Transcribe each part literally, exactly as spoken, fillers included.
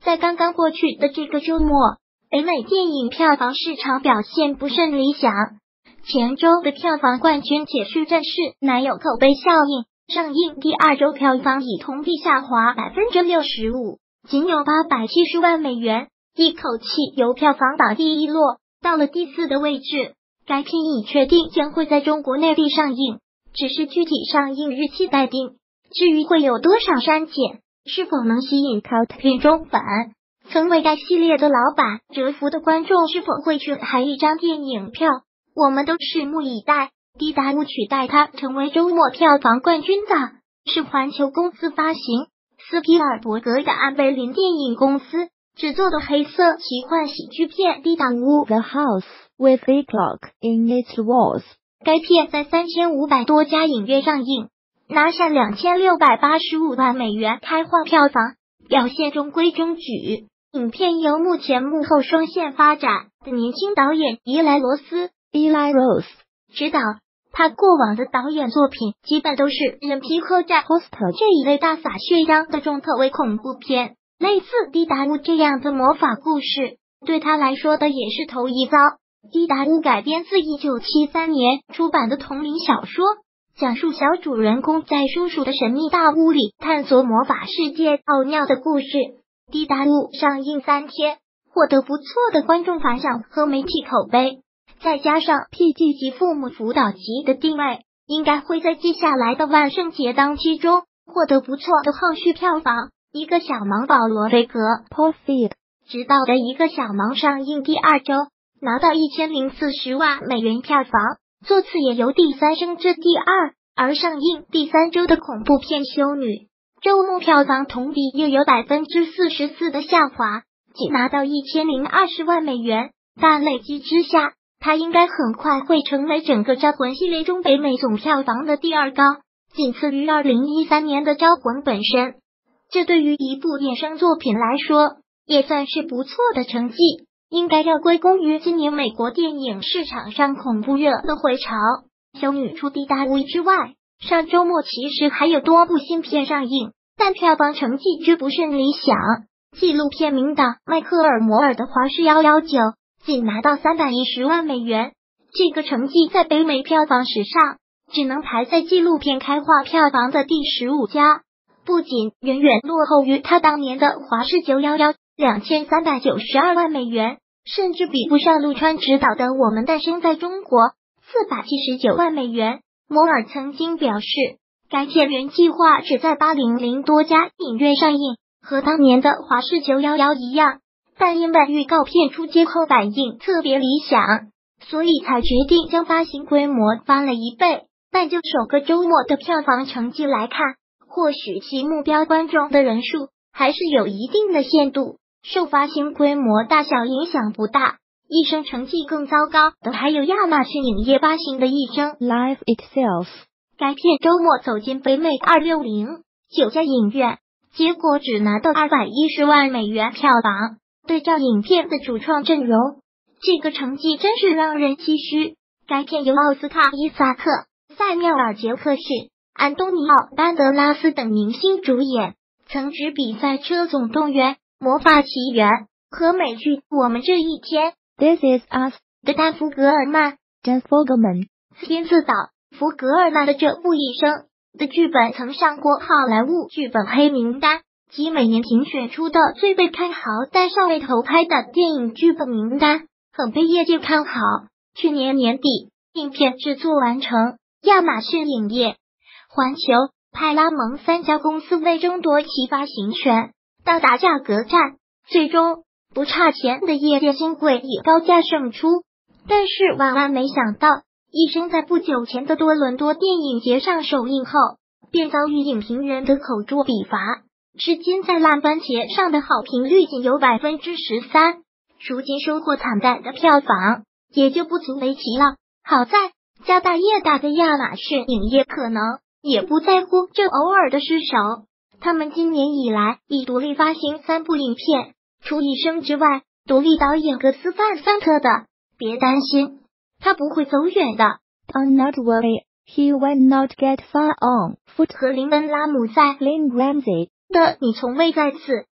在刚刚过去的这个周末，北美电影票房市场表现不甚理想。前周的票房冠军《铁血战士》乃有口碑效应，上映第二周票房已同比下滑 百分之六十五， 仅有八百七十万美元，一口气由票房榜第一落到了第四的位置。该片已确定将会在中国内地上映，只是具体上映日期待定。至于会有多少删减，是否能吸引 cult 片中粉，曾为该系列的老板蛰伏的观众是否会去买一张电影票，我们都拭目以待。蒂达乌取代他成为周末票房冠军的是环球公司发行，斯皮尔伯格的安贝林电影公司制作的黑色奇幻喜剧片《蒂达乌 The House with a Clock in its Walls》。 该片在三千五百多家影院上映，拿下两千六百八十五万美元开画票房，表现中规中矩。影片由目前幕后双线发展的年轻导演伊莱罗斯 Eli Roth 执导，他过往的导演作品基本都是人皮客栈 Hostel 这一类大撒血浆的重口味恐怖片，类似蒂达乌这样的魔法故事，对他来说的也是头一遭。蒂达乌改编自一九七三年出版的同名小说，讲述小主人公在叔叔的神秘大屋里探索魔法世界奥妙的故事。蒂达乌上映三天，获得不错的观众反响和媒体口碑，再加上 P G 级父母辅导级的定位，应该会在接下来的万圣节档期中获得不错的后续票房。一个小忙保罗贝格 Paul Feig 执导的一个小忙上映第二周拿到一千零四十万美元票房，座次也由第三升至第二。而上映第三周的恐怖片《修女》周末票房同比又有 百分之四十四 的下滑，仅拿到一千零二十万美元，但累积之下，它应该很快会成为整个招魂系列中北美总票房的第二高，仅次于二零一三年的招魂本身。这对于一部衍生作品来说，也算是不错的成绩，应该要归功于今年美国电影市场上恐怖热的回潮。修女除蒂达乌之外，上周末其实还有多部新片上映，但票房成绩却不甚理想。纪录片名导迈克尔·摩尔的《华氏一一九》仅拿到三百一十万美元，这个成绩在北美票房史上只能排在纪录片开画票房的第十五家，不仅远远落后于他当年的《华氏九一一》两千三百九十二万美元，甚至比不上陆川执导的《我们诞生在中国》四百七十九万美元。摩尔曾经表示，该片原计划只在八百多家影院上映，和当年的《华氏九一一》一样，但因为预告片出街后反应特别理想，所以才决定将发行规模翻了一倍。但就首个周末的票房成绩来看，或许其目标观众的人数还是有一定的限度，受发行规模大小影响不大。一生成绩更糟糕的还有亚马逊影业发行的一生 Life Itself， 该片周末走进北美二六零九家影院，结果只拿到二百一十万美元票房。对照影片的主创阵容，这个成绩真是让人唏嘘。该片由奥斯卡·伊萨克、塞缪尔·杰克逊、安东尼奥·班德拉斯等明星主演，曾执比赛车总动员、魔法奇缘和美剧我们这一天 This is Us 的丹·福格尔曼 Dan Fogelman 编自导。福格尔曼的这部一生的剧本曾上过好莱坞剧本黑名单及每年评选出的最被看好但尚未投拍的电影剧本名单，很被业界看好。去年年底，影片制作完成，亚马逊影业、环球、派拉蒙三家公司为争夺其发行权，大打价格战，最终不差钱的业界新贵以高价胜出。但是万万没想到，一生在不久前的多伦多电影节上首映后，便遭遇影评人的口诛笔伐，至今在烂番茄上的好评率仅有 百分之十三， 如今收获惨淡的票房也就不足为奇了。好在家大业大的亚马逊影业可能也不在乎这偶尔的失手，他们今年以来已独立发行三部影片，除一生之外，独立导演格斯范桑特的别担心，他不会走远的 Do not worry, he will not get far on foot 和林恩拉姆在 Lynn Ramsey 的你从未在此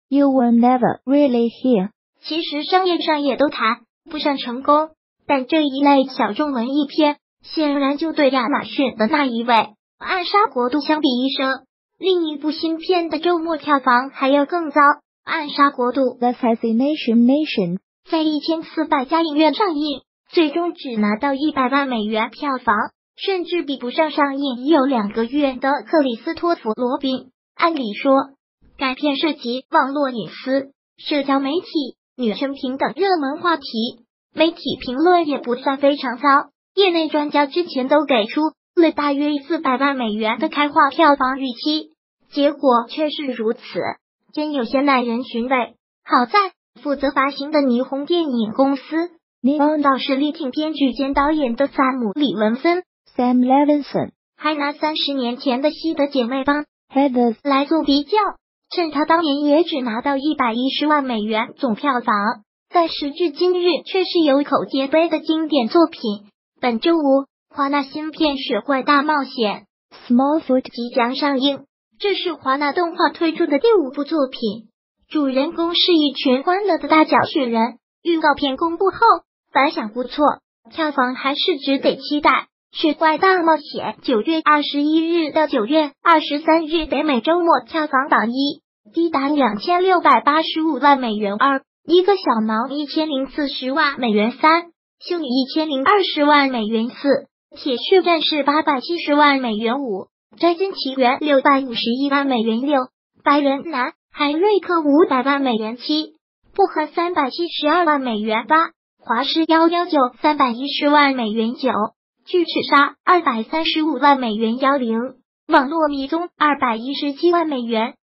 You will never really hear. 其实商业上也都谈不上成功，但这一类小众文艺片显然就对亚马逊的那一位《暗杀国度》相比一声。另一部新片的周末票房还要更糟，《暗杀国度》 The Fascination Nation 在一千四百家影院上映，最终只拿到一百万美元票房，甚至比不上上映已有两个月的克里斯托弗·罗宾。按理说，该片涉及网络隐私、社交媒体、女权平等热门话题，媒体评论也不算非常糟。业内专家之前都给出了大约四百万美元的开画票房预期，结果却是如此，真有些耐人寻味。好在负责发行的霓虹电影公司 Neon 倒是力挺编剧兼导演的萨姆·李文森 Sam Levinson 还拿三十年前的《西的姐妹帮》 Heathers 来做比较，趁他当年也只拿到一百一十万美元总票房，但时至今日却是有口皆碑的经典作品。本周五，华纳新片《雪怪大冒险》 Smallfoot 即将上映，这是华纳动画推出的第五部作品，主人公是一群欢乐的大脚雪人。预告片公布后反响不错，票房还是值得期待。雪怪大冒险九月二十一日到九月二十三日北美周末票房榜一，低达两千六百八十五万美元二，一个小毛一千零四十万美元三，修女一千零二十万美元四，铁血战士八百七十万美元五，摘金奇缘六百五十一万美元六，白人男海瑞克五百万美元七，薄荷三百七十二万美元八，华氏一一九三百一十万美元九，巨齿鲨二百三十五万美元幺零，网络迷踪二百一十七万美元。